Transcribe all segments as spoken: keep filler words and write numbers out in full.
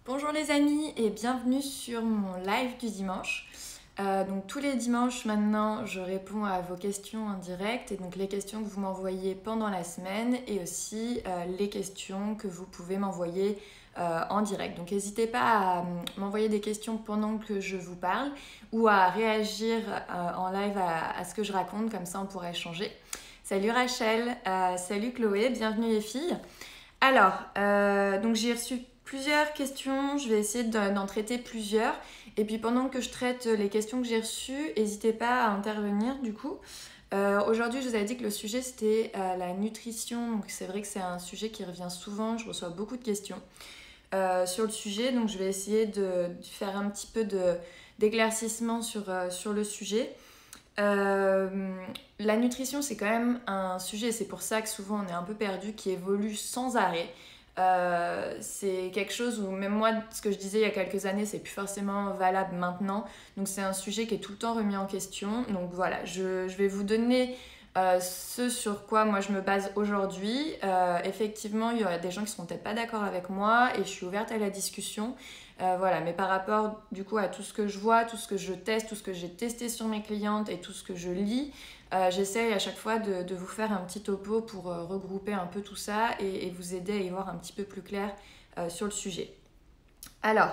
Bonjour les amis et bienvenue sur mon live du dimanche. Euh, donc tous les dimanches maintenant je réponds à vos questions en direct et donc les questions que vous m'envoyez pendant la semaine et aussi euh, les questions que vous pouvez m'envoyer euh, en direct. Donc n'hésitez pas à m'envoyer des questions pendant que je vous parle ou à réagir euh, en live à, à ce que je raconte, comme ça on pourra échanger. Salut Rachel, euh, salut Chloé, bienvenue les filles. Alors, euh, donc j'ai reçu plusieurs questions, je vais essayer d'en traiter plusieurs. Et puis pendant que je traite les questions que j'ai reçues, n'hésitez pas à intervenir du coup. Euh, Aujourd'hui, je vous avais dit que le sujet c'était euh, la nutrition. Donc c'est vrai que c'est un sujet qui revient souvent, je reçois beaucoup de questions euh, sur le sujet. Donc je vais essayer de, de faire un petit peu de, d'éclaircissement sur, euh, sur le sujet. Euh, la nutrition, c'est quand même un sujet, c'est pour ça que souvent on est un peu perdu, qui évolue sans arrêt. Euh, c'est quelque chose où même moi, ce que je disais il y a quelques années, c'est plus forcément valable maintenant. Donc c'est un sujet qui est tout le temps remis en question. Donc voilà, je, je vais vous donner euh, ce sur quoi moi je me base aujourd'hui. Euh, effectivement, il y aura des gens qui ne seront peut-être pas d'accord avec moi et je suis ouverte à la discussion. Euh, voilà, mais par rapport du coup à tout ce que je vois, tout ce que je teste, tout ce que j'ai testé sur mes clientes et tout ce que je lis, euh, j'essaye à chaque fois de, de vous faire un petit topo pour euh, regrouper un peu tout ça et, et vous aider à y voir un petit peu plus clair euh, sur le sujet. Alors,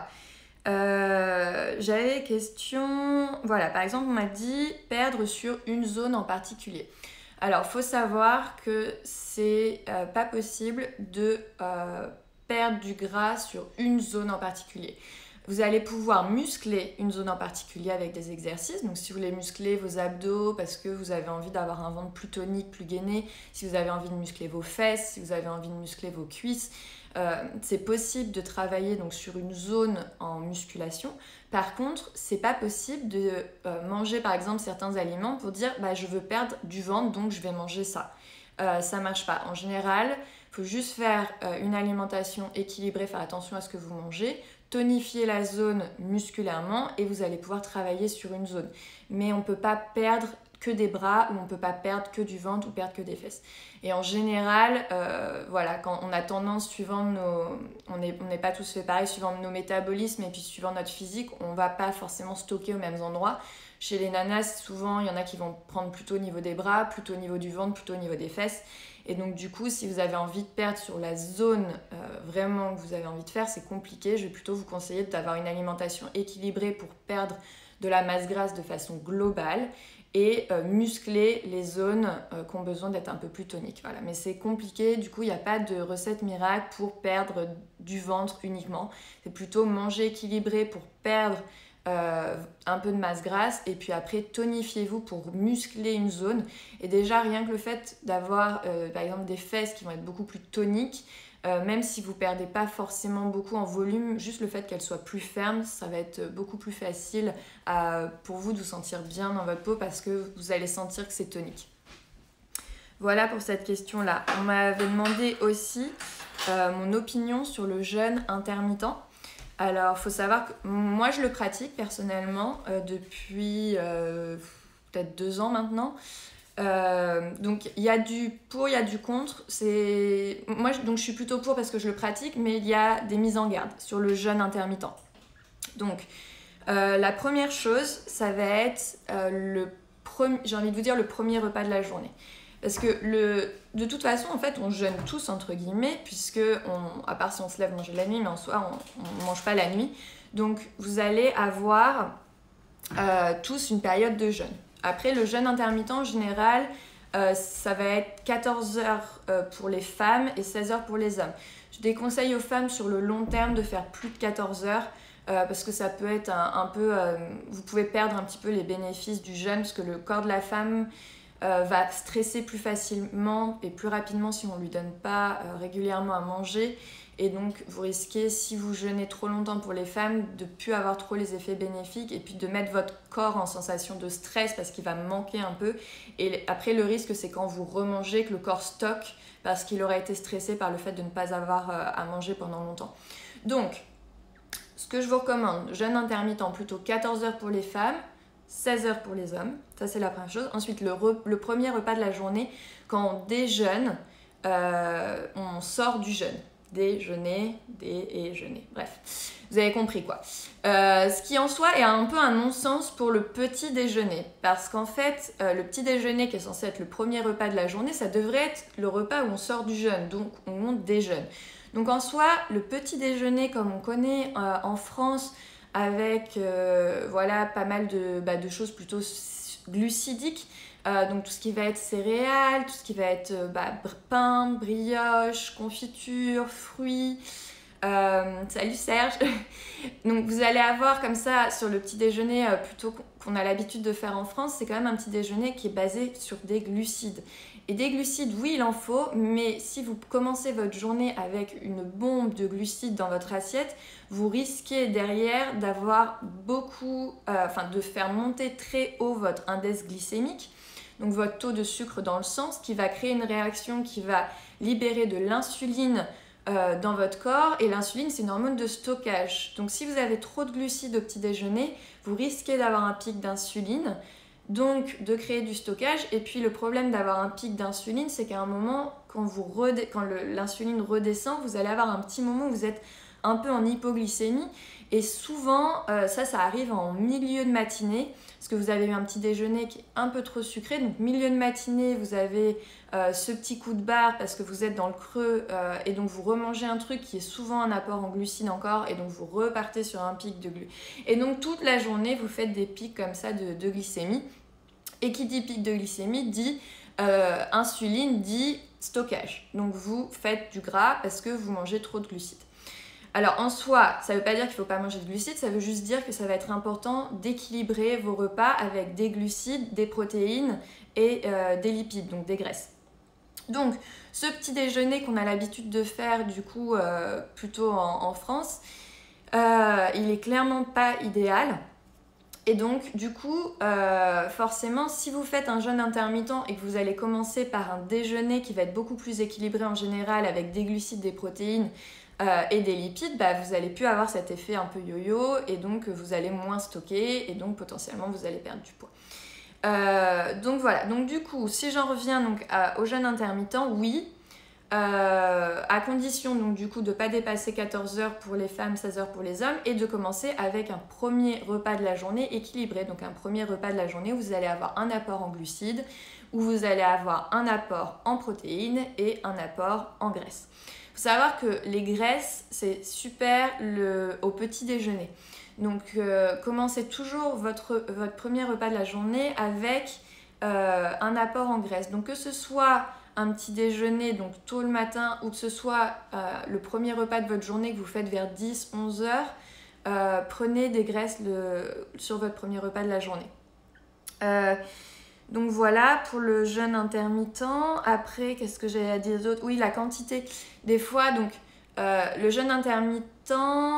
euh, j'avais des questions. Voilà, par exemple, on m'a dit perdre sur une zone en particulier. Alors, il faut savoir que c'est euh, pas possible de euh, perdre du gras sur une zone en particulier. Vous allez pouvoir muscler une zone en particulier avec des exercices. Donc si vous voulez muscler vos abdos parce que vous avez envie d'avoir un ventre plus tonique, plus gainé, si vous avez envie de muscler vos fesses, si vous avez envie de muscler vos cuisses, euh, c'est possible de travailler donc sur une zone en musculation. Par contre, c'est pas possible de euh, manger par exemple certains aliments pour dire bah, je veux perdre du ventre donc je vais manger ça. Euh, ça marche pas. En général, il faut juste faire euh, une alimentation équilibrée, faire attention à ce que vous mangez, tonifier la zone musculairement et vous allez pouvoir travailler sur une zone. Mais on ne peut pas perdre que des bras ou on ne peut pas perdre que du ventre ou perdre que des fesses. Et en général, euh, voilà, quand on a tendance, suivant nos... On n'est on n'est pas tous fait pareil, suivant nos métabolismes et puis suivant notre physique, on ne va pas forcément stocker aux mêmes endroits. Chez les nanas, souvent, il y en a qui vont prendre plutôt au niveau des bras, plutôt au niveau du ventre, plutôt au niveau des fesses. Et donc du coup, si vous avez envie de perdre sur la zone euh, vraiment que vous avez envie de faire, c'est compliqué. Je vais plutôt vous conseiller d'avoir une alimentation équilibrée pour perdre de la masse grasse de façon globale et euh, muscler les zones euh, qui ont besoin d'être un peu plus toniques. Voilà. Mais c'est compliqué, du coup, il n'y a pas de recette miracle pour perdre du ventre uniquement. C'est plutôt manger équilibré pour perdre Euh, un peu de masse grasse et puis après tonifiez-vous pour muscler une zone. Et déjà rien que le fait d'avoir euh, par exemple des fesses qui vont être beaucoup plus toniques, euh, même si vous perdez pas forcément beaucoup en volume, juste le fait qu'elles soient plus fermes, ça va être beaucoup plus facile à, pour vous de vous sentir bien dans votre peau parce que vous allez sentir que c'est tonique. Voilà pour cette question là. On m'avait demandé aussi euh, mon opinion sur le jeûne intermittent. Alors, il faut savoir que moi, je le pratique personnellement euh, depuis euh, peut-être deux ans maintenant. Euh, donc, il y a du pour, il y a du contre. C'est... Moi, donc, je suis plutôt pour parce que je le pratique, mais il y a des mises en garde sur le jeûne intermittent. Donc, euh, la première chose, ça va être euh, le premier, j'ai envie de vous dire, le premier repas de la journée. Parce que le, de toute façon, en fait, on jeûne tous, entre guillemets, puisque, on, à part si on se lève manger la nuit, mais en soi, on ne mange pas la nuit. Donc, vous allez avoir euh, tous une période de jeûne. Après, le jeûne intermittent, en général, euh, ça va être quatorze heures euh, pour les femmes et seize heures pour les hommes. Je déconseille aux femmes, sur le long terme, de faire plus de quatorze heures. Euh, parce que ça peut être un, un peu... Euh, vous pouvez perdre un petit peu les bénéfices du jeûne, parce que le corps de la femme... Euh, va stresser plus facilement et plus rapidement si on ne lui donne pas euh, régulièrement à manger. Et donc, vous risquez, si vous jeûnez trop longtemps pour les femmes, de ne plus avoir trop les effets bénéfiques et puis de mettre votre corps en sensation de stress parce qu'il va manquer un peu. Et après, le risque, c'est quand vous remangez que le corps stocke parce qu'il aurait été stressé par le fait de ne pas avoir euh, à manger pendant longtemps. Donc, ce que je vous recommande, jeûne intermittent, plutôt quatorze heures pour les femmes, seize heures pour les hommes, ça c'est la première chose. Ensuite, le, re, le premier repas de la journée, quand on déjeune, euh, on sort du jeûne. déjeuner, déjeuner, bref, vous avez compris quoi. Euh, ce qui en soi est un peu un non-sens pour le petit déjeuner, parce qu'en fait, euh, le petit déjeuner qui est censé être le premier repas de la journée, ça devrait être le repas où on sort du jeûne, donc où on déjeune. Donc en soi, le petit déjeuner comme on connaît euh, en France, avec euh, voilà, pas mal de, bah, de choses plutôt glucidiques, Euh, donc tout ce qui va être céréales, tout ce qui va être euh, bah, pain, brioche, confiture, fruits. Euh, salut Serge. Donc vous allez avoir comme ça sur le petit déjeuner euh, plutôt qu'on a l'habitude de faire en France, c'est quand même un petit déjeuner qui est basé sur des glucides. Et des glucides, oui, il en faut, mais si vous commencez votre journée avec une bombe de glucides dans votre assiette, vous risquez derrière d'avoir beaucoup, euh, enfin de faire monter très haut votre index glycémique, donc votre taux de sucre dans le sang, ce qui va créer une réaction qui va libérer de l'insuline euh, dans votre corps. Et l'insuline, c'est une hormone de stockage. Donc si vous avez trop de glucides au petit déjeuner, vous risquez d'avoir un pic d'insuline, donc de créer du stockage. Et puis le problème d'avoir un pic d'insuline, c'est qu'à un moment, quand, vous redé- quand le- l'insuline redescend, vous allez avoir un petit moment où vous êtes un peu en hypoglycémie. Et souvent, euh, ça, ça arrive en milieu de matinée, parce que vous avez eu un petit déjeuner qui est un peu trop sucré. Donc milieu de matinée, vous avez euh, ce petit coup de barre parce que vous êtes dans le creux euh, et donc vous remangez un truc qui est souvent un apport en glucides encore, et donc vous repartez sur un pic de glucides. Et donc toute la journée, vous faites des pics comme ça de, de glycémie. Et qui dit pic de glycémie dit euh, insuline, dit stockage. Donc vous faites du gras parce que vous mangez trop de glucides. Alors en soi, ça ne veut pas dire qu'il ne faut pas manger de glucides, ça veut juste dire que ça va être important d'équilibrer vos repas avec des glucides, des protéines et euh, des lipides, donc des graisses. Donc ce petit déjeuner qu'on a l'habitude de faire du coup euh, plutôt en, en France, euh, il n'est clairement pas idéal. Et donc du coup, euh, forcément, si vous faites un jeûne intermittent et que vous allez commencer par un déjeuner qui va être beaucoup plus équilibré en général avec des glucides, des protéines, Euh, et des lipides, bah, vous allez plus avoir cet effet un peu yo-yo et donc vous allez moins stocker et donc potentiellement vous allez perdre du poids. Euh, donc voilà, donc du coup si j'en reviens donc à, au jeûne intermittent, oui, euh, à condition donc du coup de ne pas dépasser quatorze heures pour les femmes, seize heures pour les hommes, et de commencer avec un premier repas de la journée équilibré. Donc un premier repas de la journée où vous allez avoir un apport en glucides, où vous allez avoir un apport en protéines et un apport en graisse. Il faut savoir que les graisses, c'est super le, au petit déjeuner. Donc, euh, commencez toujours votre, votre premier repas de la journée avec euh, un apport en graisse. Donc, que ce soit un petit déjeuner, donc tôt le matin, ou que ce soit euh, le premier repas de votre journée que vous faites vers dix à onze heures, euh, prenez des graisses le, sur votre premier repas de la journée. Euh, Donc voilà pour le jeûne intermittent. Après, qu'est-ce que j'ai à dire d'autre? Oui, la quantité. Des fois, donc, euh, le jeûne intermittent,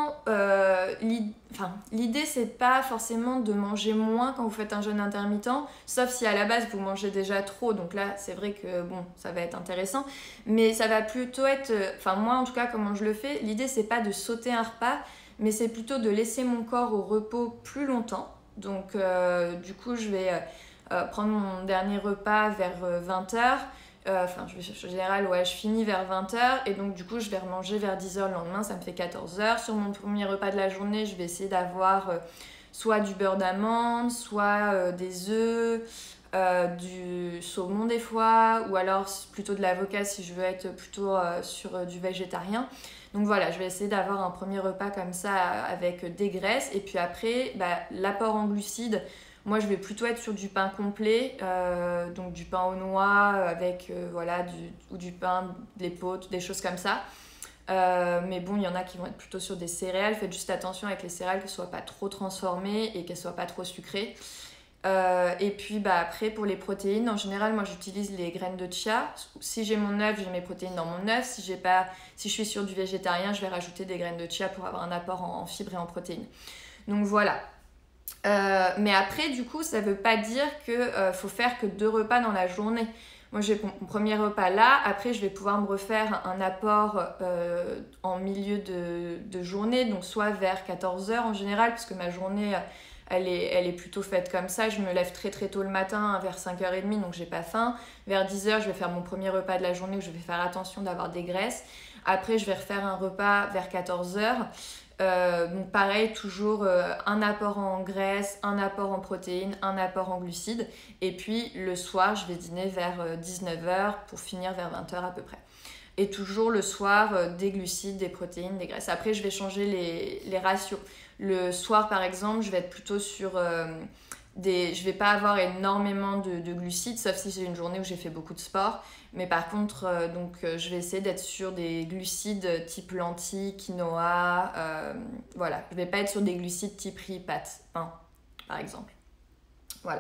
euh, l'idée, enfin, l'idée, c'est pas forcément de manger moins quand vous faites un jeûne intermittent, sauf si à la base, vous mangez déjà trop. Donc là, c'est vrai que, bon, ça va être intéressant. Mais ça va plutôt être... Enfin, moi, en tout cas, comment je le fais, l'idée, c'est pas de sauter un repas, mais c'est plutôt de laisser mon corps au repos plus longtemps. Donc, euh, du coup, je vais... Euh, Euh, prendre mon dernier repas vers euh, vingt heures. Euh, enfin, je vais, en général, ouais, je finis vers vingt heures et donc du coup, je vais remanger vers dix heures le lendemain, ça me fait quatorze heures. Sur mon premier repas de la journée, je vais essayer d'avoir euh, soit du beurre d'amande, soit euh, des œufs, euh, du saumon des fois, ou alors plutôt de l'avocat si je veux être plutôt euh, sur euh, du végétarien. Donc voilà, je vais essayer d'avoir un premier repas comme ça avec des graisses, et puis après, bah, l'apport en glucides. Moi, je vais plutôt être sur du pain complet, euh, donc du pain aux noix avec euh, voilà, du, ou du pain, des pâtes, des choses comme ça. Euh, mais bon, il y en a qui vont être plutôt sur des céréales. Faites juste attention avec les céréales qu'elles ne soient pas trop transformées et qu'elles ne soient pas trop sucrées. Euh, et puis bah, après, pour les protéines, en général, moi j'utilise les graines de chia. Si j'ai mon œuf, j'ai mes protéines dans mon œuf. Si, j'ai pas, si je suis sur du végétarien, je vais rajouter des graines de chia pour avoir un apport en, en fibres et en protéines. Donc voilà. Euh, mais après, du coup, ça veut pas dire qu'il euh, faut faire que deux repas dans la journée. Moi, j'ai mon premier repas là. Après, je vais pouvoir me refaire un apport euh, en milieu de, de journée, donc soit vers quatorze heures en général, parce que ma journée, elle est, elle est plutôt faite comme ça. Je me lève très très tôt le matin, vers cinq heures trente, donc j'ai pas faim. Vers dix heures, je vais faire mon premier repas de la journée où je vais faire attention d'avoir des graisses. Après, je vais refaire un repas vers quatorze heures. Euh, donc pareil, toujours euh, un apport en graisse, un apport en protéines, un apport en glucides. Et puis le soir, je vais dîner vers euh, dix-neuf heures pour finir vers vingt heures à peu près. Et toujours le soir, euh, des glucides, des protéines, des graisses. Après, je vais changer les, les ratios. Le soir, par exemple, je vais être plutôt sur... Euh, des... Je vais pas avoir énormément de, de glucides, sauf si j'ai une journée où j'ai fait beaucoup de sport. Mais par contre, euh, donc, euh, je vais essayer d'être sur des glucides type lentilles, quinoa. Euh, voilà, je vais pas être sur des glucides type riz, pâtes, pain, par exemple. Voilà.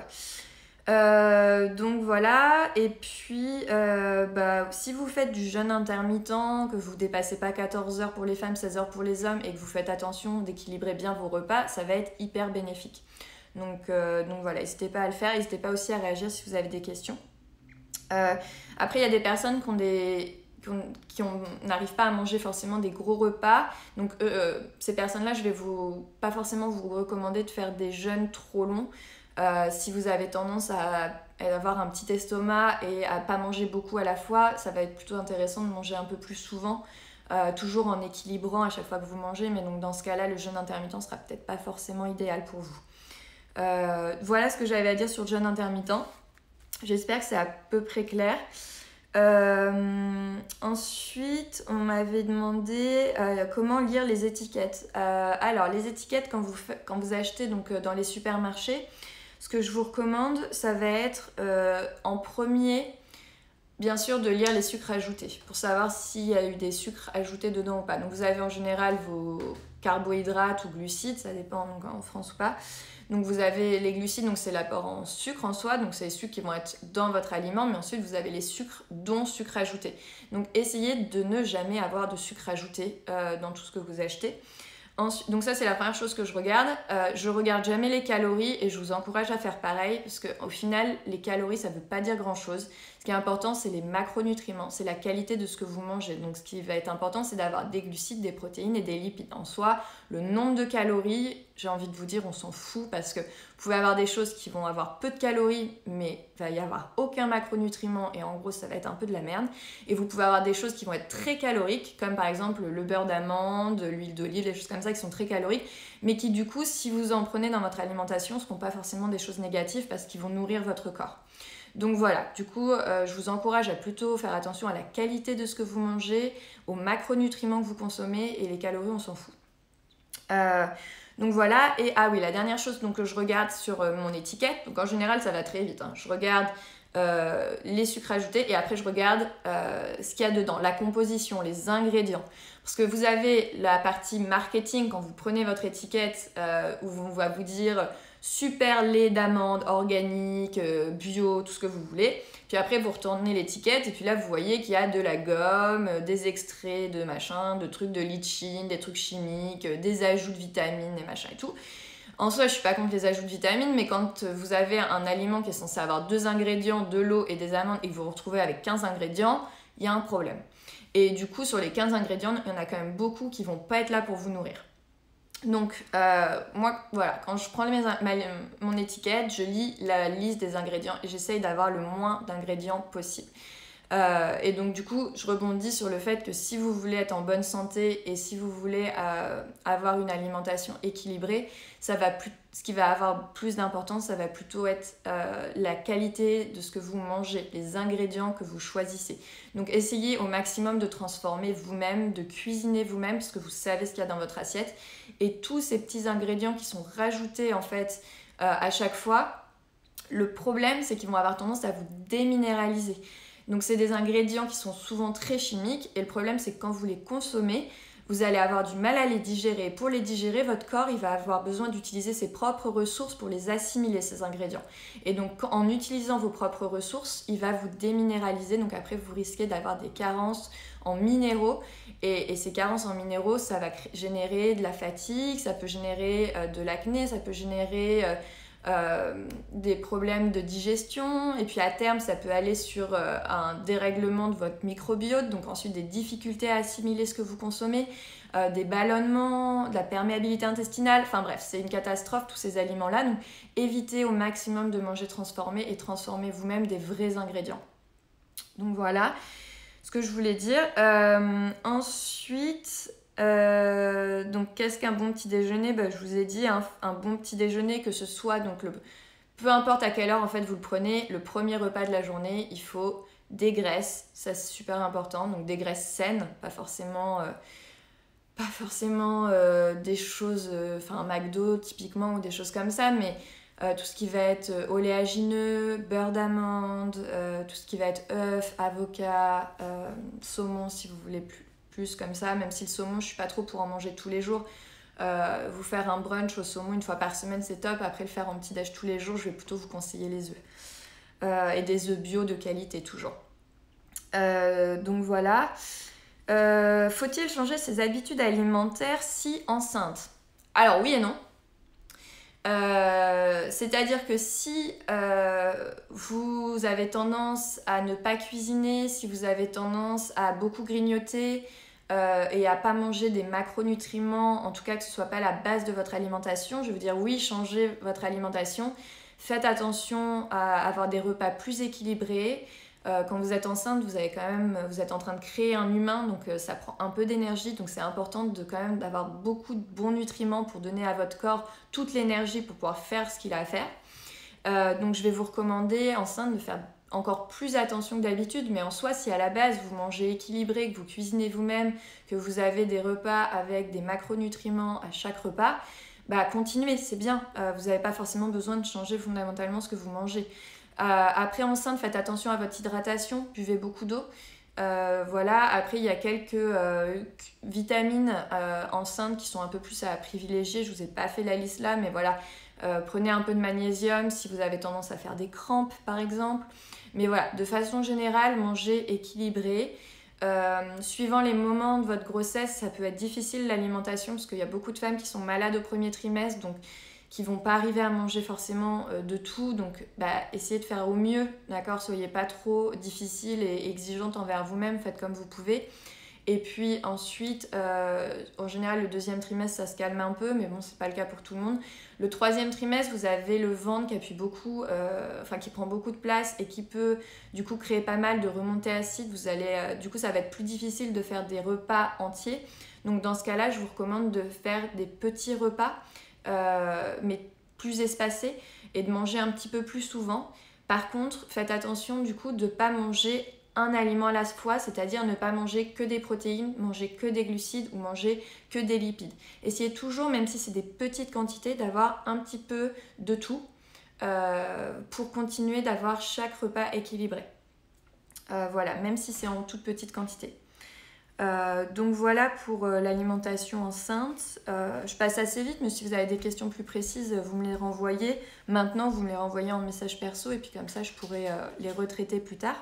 Euh, donc voilà, et puis euh, bah, si vous faites du jeûne intermittent, que vous ne dépassez pas quatorze heures pour les femmes, seize heures pour les hommes, et que vous faites attention d'équilibrer bien vos repas, ça va être hyper bénéfique. Donc, euh, donc voilà, n'hésitez pas à le faire, n'hésitez pas aussi à réagir si vous avez des questions. Euh, après, il y a des personnes qui ont des... qui n'arrivent pas à manger forcément des gros repas. Donc euh, ces personnes-là, je vais vous pas forcément vous recommander de faire des jeûnes trop longs. Euh, si vous avez tendance à, à avoir un petit estomac et à pas manger beaucoup à la fois, ça va être plutôt intéressant de manger un peu plus souvent, euh, toujours en équilibrant à chaque fois que vous mangez. Mais donc dans ce cas-là, le jeûne intermittent sera peut-être pas forcément idéal pour vous. Euh, voilà ce que j'avais à dire sur le jeûne intermittent. J'espère que c'est à peu près clair. Euh, ensuite, on m'avait demandé euh, comment lire les étiquettes. Euh, alors, les étiquettes, quand vous, quand vous achetez donc, dans les supermarchés, ce que je vous recommande, ça va être euh, en premier, bien sûr, de lire les sucres ajoutés pour savoir s'il y a eu des sucres ajoutés dedans ou pas. Donc, vous avez en général vos carbohydrates ou glucides, ça dépend donc, en France ou pas. Donc vous avez les glucides, donc c'est l'apport en sucre en soi, donc c'est les sucres qui vont être dans votre aliment, mais ensuite vous avez les sucres dont sucre ajouté. Donc essayez de ne jamais avoir de sucre ajouté euh, dans tout ce que vous achetez. Ensuite, donc ça c'est la première chose que je regarde. Euh, je regarde jamais les calories et je vous encourage à faire pareil parce qu'au final les calories ça veut pas dire grand chose. Ce qui est important c'est les macronutriments, c'est la qualité de ce que vous mangez. Donc ce qui va être important c'est d'avoir des glucides, des protéines et des lipides. En soi, le nombre de calories, j'ai envie de vous dire on s'en fout parce que vous pouvez avoir des choses qui vont avoir peu de calories mais il va y avoir aucun macronutriment et en gros ça va être un peu de la merde. Et vous pouvez avoir des choses qui vont être très caloriques comme par exemple le beurre d'amande, l'huile d'olive, des choses comme ça qui sont très caloriques, mais qui du coup, si vous en prenez dans votre alimentation, ne seront pas forcément des choses négatives parce qu'ils vont nourrir votre corps. Donc voilà, du coup, euh, je vous encourage à plutôt faire attention à la qualité de ce que vous mangez, aux macronutriments que vous consommez, et les calories, on s'en fout. Euh, donc voilà, et ah oui, la dernière chose donc, que je regarde sur euh, mon étiquette, donc en général, ça va très vite, hein. Je regarde Euh, les sucres ajoutés et après je regarde euh, ce qu'il y a dedans, la composition, les ingrédients. Parce que vous avez la partie marketing quand vous prenez votre étiquette euh, où on va vous dire super lait d'amande, organique, euh, bio, tout ce que vous voulez. Puis après vous retournez l'étiquette et puis là vous voyez qu'il y a de la gomme, des extraits de machin, de trucs de litchine, des trucs chimiques, des ajouts de vitamines et machin et tout. En soi, je suis pas contre les ajouts de vitamines, mais quand vous avez un aliment qui est censé avoir deux ingrédients, de l'eau et des amandes, et que vous vous retrouvez avec quinze ingrédients, il y a un problème. Et du coup, sur les quinze ingrédients, il y en a quand même beaucoup qui vont pas être là pour vous nourrir. Donc, euh, moi, voilà, quand je prends mes, ma, mon étiquette, je lis la liste des ingrédients et j'essaye d'avoir le moins d'ingrédients possible. Euh, et donc du coup je rebondis sur le fait que si vous voulez être en bonne santé et si vous voulez euh, avoir une alimentation équilibrée, ça va plus, ce qui va avoir plus d'importance, ça va plutôt être euh, la qualité de ce que vous mangez, les ingrédients que vous choisissez. Donc essayez au maximum de transformer vous-même, de cuisiner vous-même parce que vous savez ce qu'il y a dans votre assiette, et tous ces petits ingrédients qui sont rajoutés en fait euh, à chaque fois, le problème c'est qu'ils vont avoir tendance à vous déminéraliser. Donc c'est des ingrédients qui sont souvent très chimiques et le problème c'est que quand vous les consommez, vous allez avoir du mal à les digérer. Pour les digérer, votre corps il va avoir besoin d'utiliser ses propres ressources pour les assimiler, ces ingrédients. Et donc en utilisant vos propres ressources, il va vous déminéraliser. Donc après vous risquez d'avoir des carences en minéraux. Et, et ces carences en minéraux, ça va générer de la fatigue, ça peut générer euh, de l'acné, ça peut générer... Euh, Euh, des problèmes de digestion, et puis à terme ça peut aller sur euh, un dérèglement de votre microbiote, donc ensuite des difficultés à assimiler ce que vous consommez, euh, des ballonnements, de la perméabilité intestinale, enfin bref, c'est une catastrophe tous ces aliments là. Donc évitez au maximum de manger transformé et transformez vous-même des vrais ingrédients. Donc voilà. Ce que je voulais dire. Euh, ensuite, euh, donc qu'est-ce qu'un bon petit déjeuner? Bah, je vous ai dit, un, un bon petit déjeuner, que ce soit, donc le, peu importe à quelle heure en fait vous le prenez, le premier repas de la journée, il faut des graisses, ça c'est super important, donc des graisses saines, pas forcément... Euh, pas forcément euh, des choses, enfin euh, un McDo typiquement ou des choses comme ça, mais euh, tout ce qui va être euh, oléagineux, beurre d'amande, euh, tout ce qui va être œufs, avocat, euh, saumon si vous voulez plus, plus comme ça, même si le saumon je suis pas trop pour en manger tous les jours. Euh, vous faire un brunch au saumon une fois par semaine c'est top, après le faire en petit déj tous les jours je vais plutôt vous conseiller les œufs. Euh, et des œufs bio de qualité toujours. Euh, donc voilà. Euh, faut-il changer ses habitudes alimentaires si enceinte? Alors oui et non. Euh, c'est-à-dire que si euh, vous avez tendance à ne pas cuisiner, si vous avez tendance à beaucoup grignoter euh, et à pas manger des macronutriments, en tout cas que ce soit pas la base de votre alimentation, je veux dire oui, changez votre alimentation, faites attention à avoir des repas plus équilibrés. Euh, quand vous êtes enceinte, vous avez quand même, vous êtes en train de créer un humain, donc euh, ça prend un peu d'énergie, donc c'est important de quand même d'avoir beaucoup de bons nutriments pour donner à votre corps toute l'énergie pour pouvoir faire ce qu'il a à faire. Euh, donc je vais vous recommander enceinte de faire encore plus attention que d'habitude, mais en soi, si à la base vous mangez équilibré, que vous cuisinez vous-même, que vous avez des repas avec des macronutriments à chaque repas, bah continuez, c'est bien. Euh, vous n'avez pas forcément besoin de changer fondamentalement ce que vous mangez. Euh, après enceinte, faites attention à votre hydratation, buvez beaucoup d'eau. Euh, voilà, après il y a quelques euh, vitamines euh, enceintes qui sont un peu plus à privilégier. Je vous ai pas fait la liste là, mais voilà, euh, prenez un peu de magnésium si vous avez tendance à faire des crampes par exemple. Mais voilà, de façon générale, mangez équilibré. Euh, suivant les moments de votre grossesse, ça peut être difficile l'alimentation parce qu'il y a beaucoup de femmes qui sont malades au premier trimestre, donc qui vont pas arriver à manger forcément euh, de tout, donc bah, essayez de faire au mieux, d'accord? Soyez pas trop difficile et exigeante envers vous-même, faites comme vous pouvez. Et puis ensuite, euh, en général, le deuxième trimestre, ça se calme un peu, mais bon, c'est pas le cas pour tout le monde. Le troisième trimestre, vous avez le ventre qui appuie beaucoup, euh, enfin qui prend beaucoup de place et qui peut du coup créer pas mal de remontées acides. Vous allez, euh, du coup, ça va être plus difficile de faire des repas entiers. Donc dans ce cas-là, je vous recommande de faire des petits repas, euh, mais plus espacés et de manger un petit peu plus souvent. Par contre, faites attention du coup de ne pas manger un aliment à la fois, c'est-à-dire ne pas manger que des protéines, manger que des glucides ou manger que des lipides. Essayez toujours, même si c'est des petites quantités, d'avoir un petit peu de tout euh, pour continuer d'avoir chaque repas équilibré. Euh, voilà, même si c'est en toute petite quantité. Euh, donc voilà pour euh, l'alimentation enceinte. Euh, je passe assez vite, mais si vous avez des questions plus précises, vous me les renvoyez. Maintenant, vous me les renvoyez en message perso et puis comme ça, je pourrai euh, les retraiter plus tard.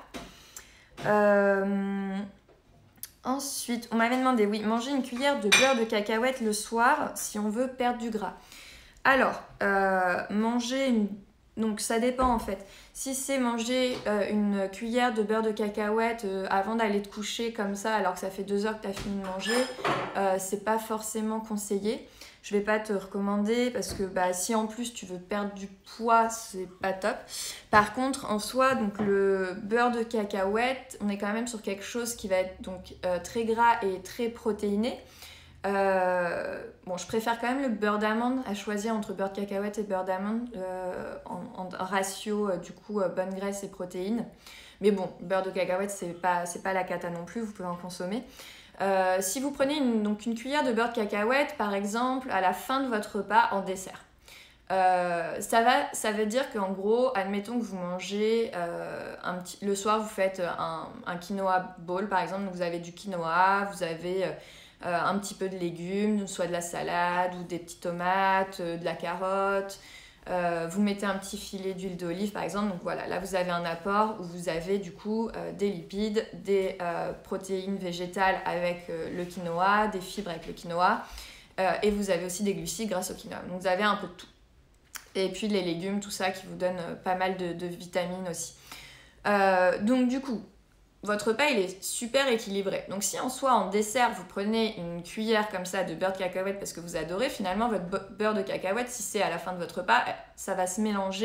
Euh, ensuite, on m'avait demandé, oui, manger une cuillère de beurre de cacahuète le soir si on veut perdre du gras. Alors, euh, manger une... Donc ça dépend en fait. Si c'est manger euh, une cuillère de beurre de cacahuète euh, avant d'aller te coucher comme ça, alors que ça fait deux heures que tu as fini de manger, euh, c'est pas forcément conseillé. Je vais pas te recommander parce que bah, si en plus tu veux perdre du poids, c'est pas top. Par contre, en soi, donc le beurre de cacahuète, on est quand même sur quelque chose qui va être donc euh, très gras et très protéiné. Euh, bon, je préfère quand même le beurre d'amande à choisir entre beurre de cacahuète et beurre d'amande euh, en, en ratio euh, du coup euh, bonne graisse et protéines. Mais bon, beurre de cacahuète c'est pas, c'est pas la cata non plus, vous pouvez en consommer. Euh, si vous prenez une, donc une cuillère de beurre de cacahuète par exemple à la fin de votre repas en dessert, euh, ça, va, ça veut dire qu'en gros, admettons que vous mangez euh, un petit, le soir vous faites un, un quinoa bowl par exemple, donc vous avez du quinoa, vous avez euh, Euh, un petit peu de légumes, soit de la salade ou des petites tomates, euh, de la carotte. Euh, vous mettez un petit filet d'huile d'olive par exemple. Donc voilà, là vous avez un apport où vous avez du coup euh, des lipides, des euh, protéines végétales avec euh, le quinoa, des fibres avec le quinoa. Euh, et vous avez aussi des glucides grâce au quinoa. Donc vous avez un peu de tout. Et puis les légumes, tout ça qui vous donne euh, pas mal de, de vitamines aussi. Euh, donc du coup, votre repas il est super équilibré. Donc si en soi en dessert vous prenez une cuillère comme ça de beurre de cacahuète parce que vous adorez, finalement votre beurre de cacahuète, si c'est à la fin de votre repas, ça va se mélanger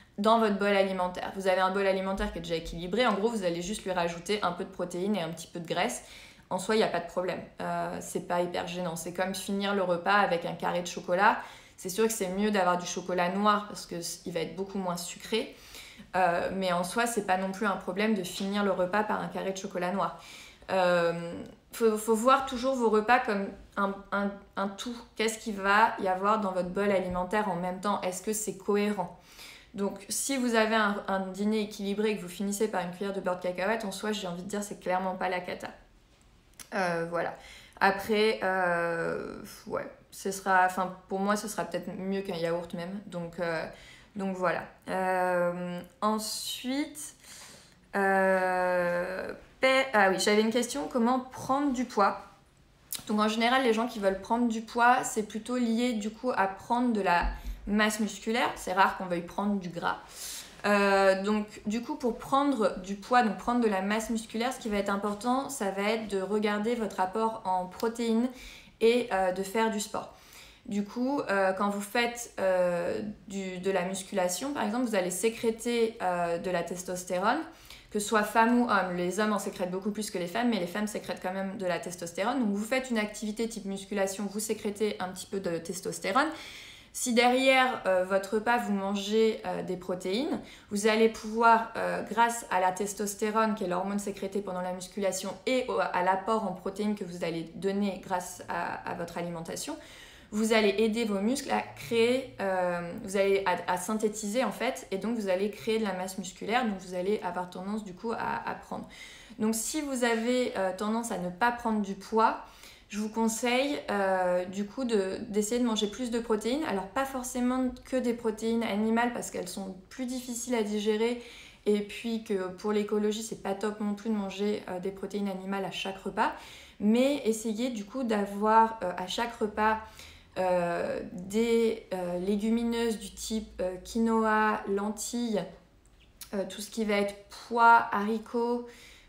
dans votre bol alimentaire. Vous avez un bol alimentaire qui est déjà équilibré, en gros vous allez juste lui rajouter un peu de protéines et un petit peu de graisse. En soi, il n'y a pas de problème, euh, c'est pas hyper gênant. C'est comme finir le repas avec un carré de chocolat. C'est sûr que c'est mieux d'avoir du chocolat noir parce qu'il va être beaucoup moins sucré. Euh, mais en soi, c'est pas non plus un problème de finir le repas par un carré de chocolat noir. Euh, faut, faut voir toujours vos repas comme un, un, un tout. Qu'est-ce qu'il va y avoir dans votre bol alimentaire en même temps? Est-ce que c'est cohérent? Donc, si vous avez un, un dîner équilibré et que vous finissez par une cuillère de beurre de cacahuète, en soi, j'ai envie de dire, c'est clairement pas la cata. Euh, voilà. Après, euh, ouais, ce sera, enfin, pour moi, ce sera peut-être mieux qu'un yaourt même. Donc, euh, donc voilà. Euh, ensuite, euh, ah oui, j'avais une question, comment prendre du poids? Donc en général, les gens qui veulent prendre du poids, c'est plutôt lié du coup à prendre de la masse musculaire. C'est rare qu'on veuille prendre du gras. Euh, donc du coup, pour prendre du poids, donc prendre de la masse musculaire, ce qui va être important, ça va être de regarder votre apport en protéines et euh, de faire du sport. Du coup, euh, quand vous faites euh, du, de la musculation, par exemple, vous allez sécréter euh, de la testostérone, que ce soit femme ou homme. Les hommes en sécrètent beaucoup plus que les femmes, mais les femmes sécrètent quand même de la testostérone. Donc vous faites une activité type musculation, vous sécrétez un petit peu de testostérone. Si derrière euh, votre repas, vous mangez euh, des protéines, vous allez pouvoir, euh, grâce à la testostérone, qui est l'hormone sécrétée pendant la musculation, et au, à l'apport en protéines que vous allez donner grâce à, à votre alimentation, vous allez aider vos muscles à créer, euh, vous allez à, à synthétiser en fait, et donc vous allez créer de la masse musculaire, donc vous allez avoir tendance du coup à, à prendre. Donc si vous avez euh, tendance à ne pas prendre du poids, je vous conseille euh, du coup de, d'essayer de manger plus de protéines. Alors pas forcément que des protéines animales parce qu'elles sont plus difficiles à digérer et puis que pour l'écologie c'est pas top non plus de manger euh, des protéines animales à chaque repas. Mais essayez du coup d'avoir euh, à chaque repas euh, des euh, légumineuses du type euh, quinoa, lentilles, euh, tout ce qui va être pois, haricots,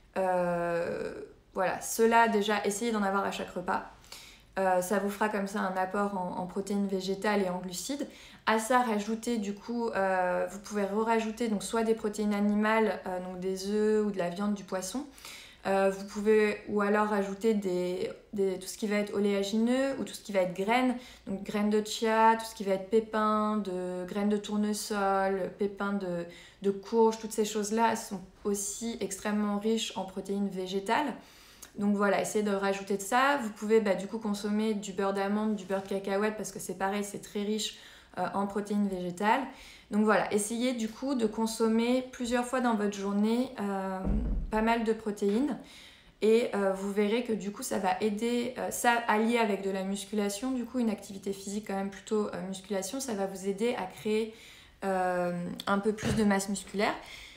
euh, voilà, cela déjà, essayez d'en avoir à chaque repas. Euh, ça vous fera comme ça un apport en, en protéines végétales et en glucides. À ça, rajoutez du coup, euh, vous pouvez rajouter donc soit des protéines animales, euh, donc des œufs ou de la viande, du poisson. Euh, vous pouvez ou alors rajouter des, des, tout ce qui va être oléagineux ou tout ce qui va être graines, donc graines de chia, tout ce qui va être pépins, de, graines de tournesol, pépins de, de courge, toutes ces choses-là sont aussi extrêmement riches en protéines végétales. Donc voilà, essayez de rajouter de ça. Vous pouvez bah, du coup consommer du beurre d'amande, du beurre de cacahuète parce que c'est pareil, c'est très riche euh, en protéines végétales. Donc voilà, essayez du coup de consommer plusieurs fois dans votre journée euh, pas mal de protéines et euh, vous verrez que du coup ça va aider, euh, ça allié avec de la musculation, du coup une activité physique quand même plutôt euh, musculation, ça va vous aider à créer euh, un peu plus de masse musculaire.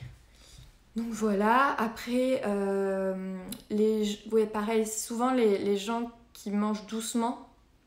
Donc voilà, après, euh, les, ouais, pareil, souvent les, les gens qui mangent doucement,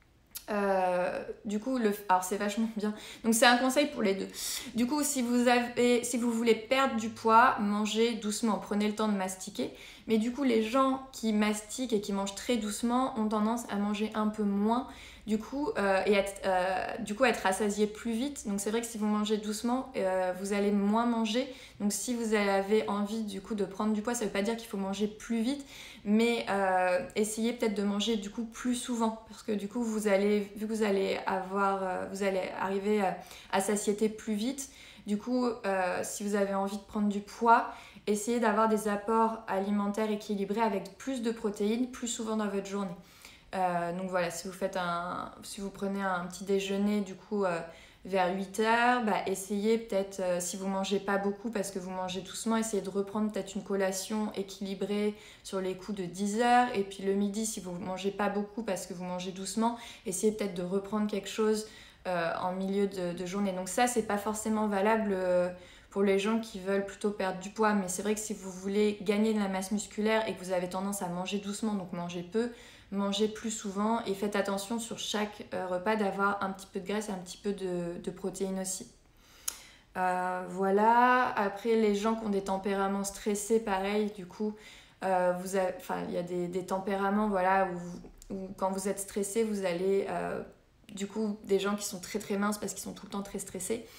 Euh, du coup, le, alors c'est vachement bien. Donc c'est un conseil pour les deux. Du coup, si vous avez, si vous voulez perdre du poids, mangez doucement, prenez le temps de mastiquer. Mais du coup, les gens qui mastiquent et qui mangent très doucement ont tendance à manger un peu moins. Du coup, euh, et être, euh, du coup, être rassasié plus vite. Donc c'est vrai que si vous mangez doucement, euh, vous allez moins manger. Donc si vous avez envie du coup de prendre du poids, ça ne veut pas dire qu'il faut manger plus vite, mais euh, essayez peut-être de manger du coup plus souvent parce que du coup vous allez, vu que vous allez avoir, euh, vous allez arriver à, à satiété plus vite. Du coup, euh, si vous avez envie de prendre du poids, essayez d'avoir des apports alimentaires équilibrés avec plus de protéines plus souvent dans votre journée. Euh, donc voilà, si vous faites un, si vous prenez un petit déjeuner du coup euh, vers huit heures, bah, essayez peut-être, euh, si vous mangez pas beaucoup parce que vous mangez doucement, essayez de reprendre peut-être une collation équilibrée sur les coups de dix heures. Et puis le midi, si vous mangez pas beaucoup parce que vous mangez doucement, essayez peut-être de reprendre quelque chose euh, en milieu de, de journée. Donc ça, c'est pas forcément valable euh, pour les gens qui veulent plutôt perdre du poids. Mais c'est vrai que si vous voulez gagner de la masse musculaire et que vous avez tendance à manger doucement, donc manger peu, mangez plus souvent et faites attention sur chaque euh, repas d'avoir un petit peu de graisse et un petit peu de, de protéines aussi. Euh, voilà, après les gens qui ont des tempéraments stressés, pareil, du coup, euh, vous avez, il y a des, des tempéraments voilà, où, où quand vous êtes stressé, vous allez, euh, du coup, des gens qui sont très très minces parce qu'ils sont tout le temps très stressés.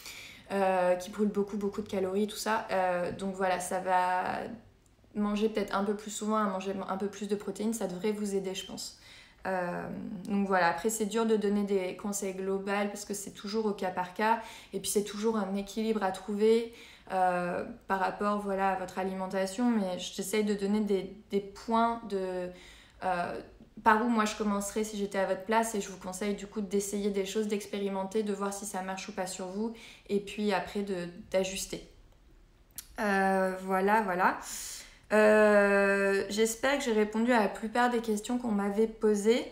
euh, qui brûle beaucoup, beaucoup de calories, tout ça. Euh, donc voilà, ça va manger peut-être un peu plus souvent, à manger un peu plus de protéines, ça devrait vous aider, je pense. Euh, donc voilà, après c'est dur de donner des conseils globaux parce que c'est toujours au cas par cas et puis c'est toujours un équilibre à trouver euh, par rapport voilà, à votre alimentation, mais j'essaye de donner des, des points de euh, par où moi je commencerais si j'étais à votre place, et je vous conseille du coup d'essayer des choses, d'expérimenter, de voir si ça marche ou pas sur vous, et puis après de, d'ajuster. Euh, voilà, voilà. Euh, j'espère que j'ai répondu à la plupart des questions qu'on m'avait posées.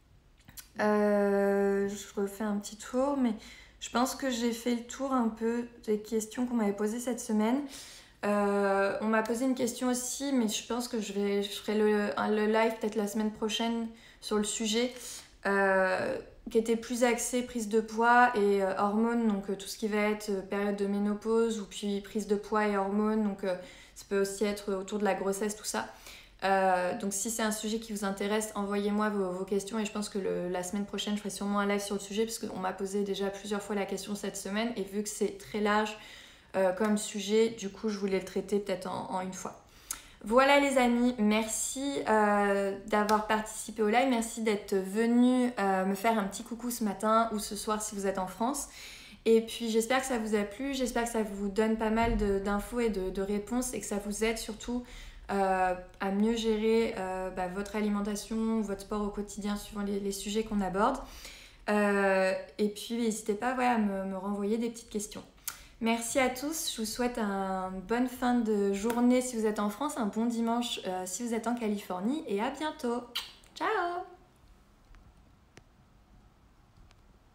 Euh, je refais un petit tour, mais je pense que j'ai fait le tour un peu des questions qu'on m'avait posées cette semaine. Euh, on m'a posé une question aussi, mais je pense que je, vais, je ferai le, le live peut-être la semaine prochaine sur le sujet, euh, qui était plus axé prise de poids et euh, hormones, donc euh, tout ce qui va être euh, période de ménopause ou puis prise de poids et hormones, donc euh, ça peut aussi être autour de la grossesse, tout ça. Euh, donc si c'est un sujet qui vous intéresse, envoyez-moi vos, vos questions, et je pense que le, la semaine prochaine je ferai sûrement un live sur le sujet parce qu'on m'a posé déjà plusieurs fois la question cette semaine, et vu que c'est très large euh, comme sujet, du coup je voulais le traiter peut-être en, en une fois. Voilà les amis, merci euh, d'avoir participé au live, merci d'être venus euh, me faire un petit coucou ce matin ou ce soir si vous êtes en France. Et puis j'espère que ça vous a plu, j'espère que ça vous donne pas mal de, d'infos et de, de réponses, et que ça vous aide surtout euh, à mieux gérer euh, bah, votre alimentation, votre sport au quotidien suivant les, les sujets qu'on aborde. Euh, et puis n'hésitez pas ouais, à me, me renvoyer des petites questions. Merci à tous, je vous souhaite une bonne fin de journée si vous êtes en France, un bon dimanche euh, si vous êtes en Californie, et à bientôt. Ciao!